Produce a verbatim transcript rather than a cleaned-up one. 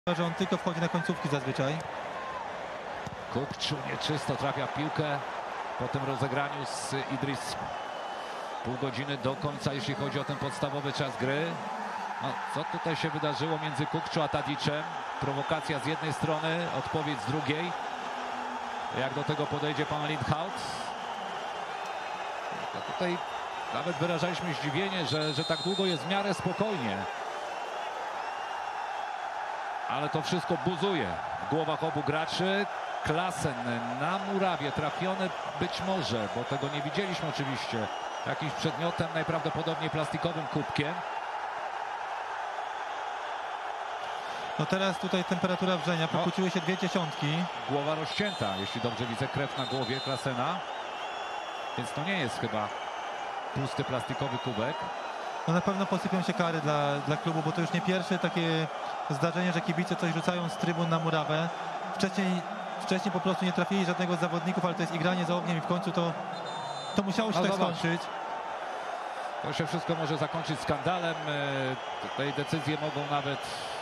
że on tylko wchodzi na końcówki zazwyczaj. Kukczu nieczysto trafia w piłkę po tym rozegraniu z Idris. Pół godziny do końca, jeśli chodzi o ten podstawowy czas gry. No, co tutaj się wydarzyło między Kukczu a Tadićem? Prowokacja z jednej strony, odpowiedź z drugiej. Jak do tego podejdzie pan Lindhout? No tutaj nawet wyrażaliśmy zdziwienie, że, że tak długo jest w miarę spokojnie. Ale to wszystko buzuje w głowach obu graczy. Klaassen na murawie, trafiony być może, bo tego nie widzieliśmy oczywiście, jakimś przedmiotem, najprawdopodobniej plastikowym kubkiem. No teraz tutaj temperatura wrzenia, pokłóciły się dwie dziesiątki. Głowa rozcięta, jeśli dobrze widzę, krew na głowie Klaassena. Więc to nie jest chyba pusty plastikowy kubek. No na pewno posypią się kary dla, dla klubu, bo to już nie pierwsze takie zdarzenie, że kibice coś rzucają z trybun na murawę. Wcześniej, wcześniej po prostu nie trafili żadnego z zawodników, ale to jest igranie za ogniem i w końcu to, to musiało się no tak zobacz. skończyć. To się wszystko może zakończyć skandalem. Tutaj decyzje mogą nawet